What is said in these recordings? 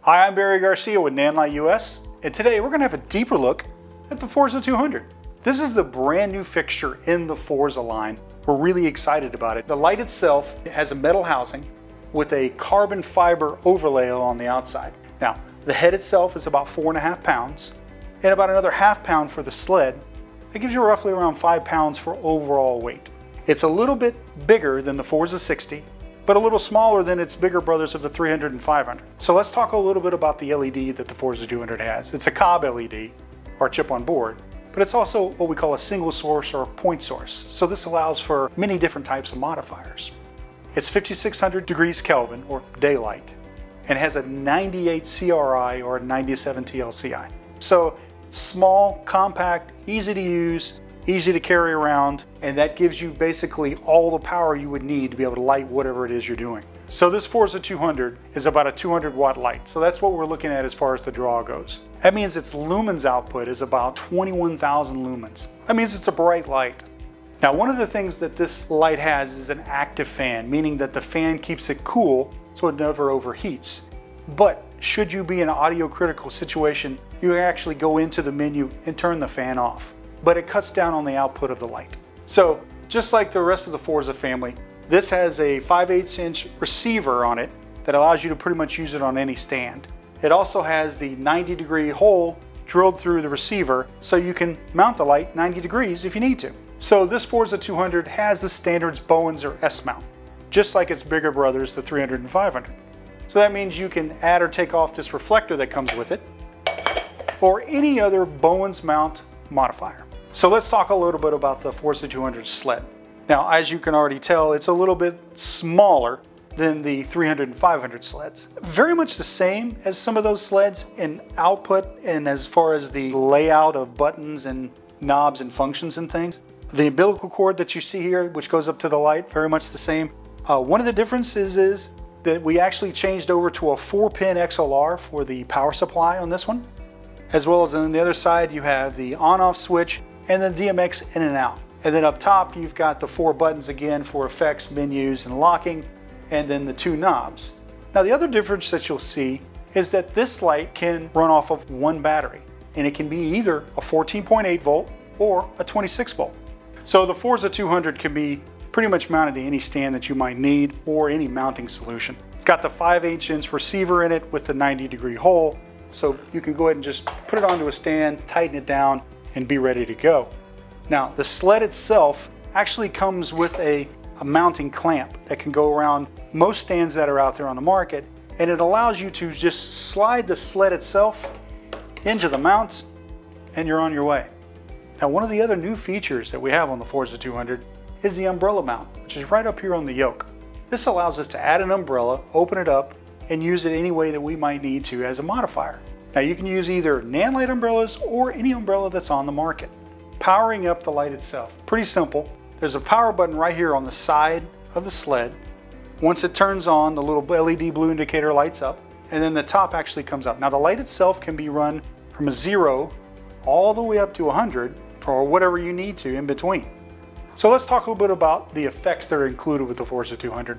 Hi, I'm Barry Garcia with Nanlite US, and today we're going to have a deeper look at the Forza 200. This is the brand new fixture in the Forza line. We're really excited about it. The light itself has a metal housing with a carbon fiber overlay on the outside. Now, the head itself is about 4.5 pounds, and about another ½ pound for the sled. That gives you roughly around 5 pounds for overall weight. It's a little bit bigger than the Forza 60, but a little smaller than its bigger brothers of the 300 and 500. So let's talk a little bit about the LED that the Forza 200 has. It's a Cobb LED, or chip on board, but it's also what we call a single source or point source. So this allows for many different types of modifiers. It's 5600 degrees Kelvin, or daylight, and has a 98 CRI or a 97 TLCI. So small, compact, easy to use, easy to carry around, and that gives you basically all the power you would need to be able to light whatever it is you're doing. So this Forza 200 is about a 200 watt light. So that's what we're looking at as far as the draw goes. That means its lumens output is about 21,000 lumens. That means it's a bright light. Now, one of the things that this light has is an active fan, meaning that the fan keeps it cool so it never overheats. But should you be in an audio critical situation, you can actually go into the menu and turn the fan off. But it cuts down on the output of the light. So just like the rest of the Forza family, this has a 5/8 inch receiver on it that allows you to pretty much use it on any stand. It also has the 90-degree hole drilled through the receiver so you can mount the light 90 degrees if you need to. So this Forza 200 has the standards Bowens or S mount, just like its bigger brothers, the 300 and 500. So that means you can add or take off this reflector that comes with it, or any other Bowens mount modifier. So let's talk a little bit about the Forza 200 sled. Now, as you can already tell, it's a little bit smaller than the 300 and 500 sleds. Very much the same as some of those sleds in output and as far as the layout of buttons and knobs and functions and things. The umbilical cord that you see here, which goes up to the light, very much the same. One of the differences is that we actually changed over to a 4-pin XLR for the power supply on this one. As well as on the other side, you have the on-off switch and then DMX in and out. And then up top, you've got the 4 buttons again for effects, menus, and locking, and then the 2 knobs. Now, the other difference that you'll see is that this light can run off of one battery, and it can be either a 14.8 volt or a 26 volt. So the Forza 200 can be pretty much mounted to any stand that you might need or any mounting solution. It's got the 5/8 inch receiver in it with the 90-degree hole, so you can go ahead and just put it onto a stand, tighten it down, and be ready to go. Now, the sled itself actually comes with a mounting clamp that can go around most stands that are out there on the market, and it allows you to just slide the sled itself into the mounts and you're on your way. Now, one of the other new features that we have on the Forza 200 is the umbrella mount, which is right up here on the yoke. This allows us to add an umbrella, open it up, and use it any way that we might need to as a modifier. Now, you can use either Nanlite umbrellas or any umbrella that's on the market. Powering up the light itself, pretty simple. There's a power button right here on the side of the sled. Once it turns on, the little LED blue indicator lights up, and then the top actually comes up. Now, the light itself can be run from a 0 all the way up to 100 or whatever you need to in between. So let's talk a little bit about the effects that are included with the Forza 200.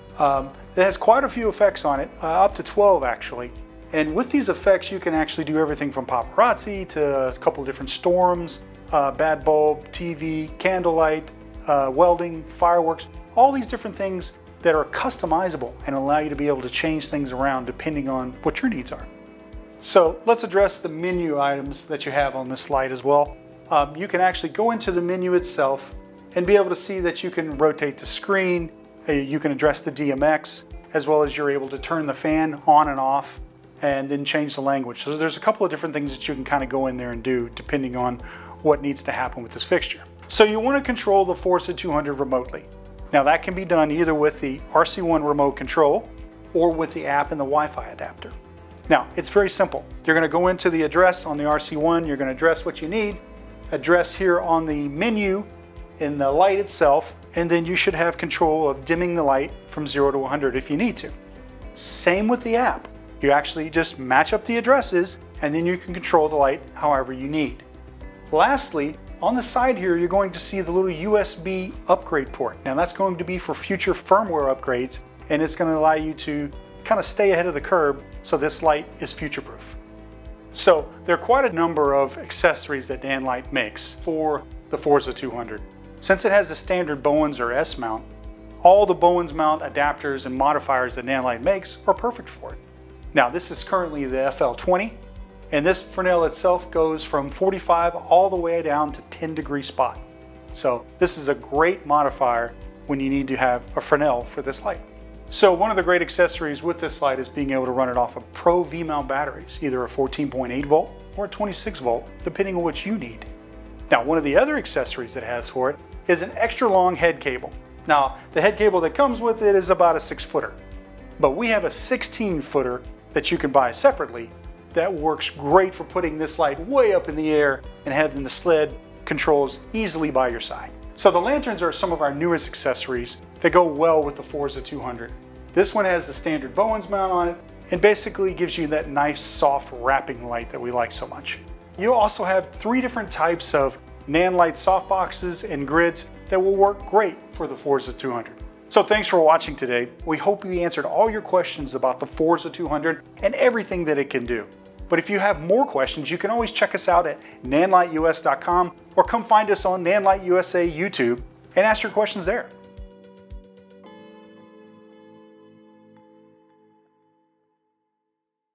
It has quite a few effects on it, up to 12 actually. And with these effects, you can actually do everything from paparazzi to a couple of different storms, bad bulb, TV, candlelight, welding, fireworks, all these different things that are customizable and allow you to be able to change things around depending on what your needs are. So let's address the menu items that you have on this slide as well. You can actually go into the menu itself and be able to see that you can rotate the screen, you can address the DMX, as well as you're able to turn the fan on and off and then change the language. So there's a couple of different things that you can kind of go in there and do depending on what needs to happen with this fixture. So you want to control the Forza 200 remotely. Now, that can be done either with the RC1 remote control or with the app and the Wi-Fi adapter. Now, it's very simple. You're going to go into the address on the RC1, you're going to address what you need, address here on the menu in the light itself, and then you should have control of dimming the light from 0 to 100 if you need to. Same with the app. You actually just match up the addresses and then you can control the light however you need. Lastly, on the side here, you're going to see the little USB upgrade port. Now, that's going to be for future firmware upgrades, and it's going to allow you to kind of stay ahead of the curve so this light is future-proof. So there are quite a number of accessories that Danlite makes for the Forza 200. Since it has the standard Bowens or S mount, all the Bowens mount adapters and modifiers that Danlite makes are perfect for it. Now this is currently the FL20, and this Fresnel itself goes from 45 all the way down to 10-degree spot. So this is a great modifier when you need to have a Fresnel for this light. So one of the great accessories with this light is being able to run it off of Pro V-mount batteries, either a 14.8 volt or a 26 volt, depending on what you need. Now, one of the other accessories it has for it is an extra long head cable. Now, the head cable that comes with it is about a 6-footer, but we have a 16-footer that you can buy separately that works great for putting this light way up in the air and having the sled controls easily by your side. So the lanterns are some of our newest accessories that go well with the Forza 200. This one has the standard Bowens mount on it and basically gives you that nice soft wrapping light that we like so much. You also have 3 different types of Nanlite softboxes and grids that will work great for the Forza 200. So thanks for watching today. We hope we answered all your questions about the Forza 200 and everything that it can do. But if you have more questions, you can always check us out at nanliteus.com or come find us on Nanlite USA YouTube and ask your questions there.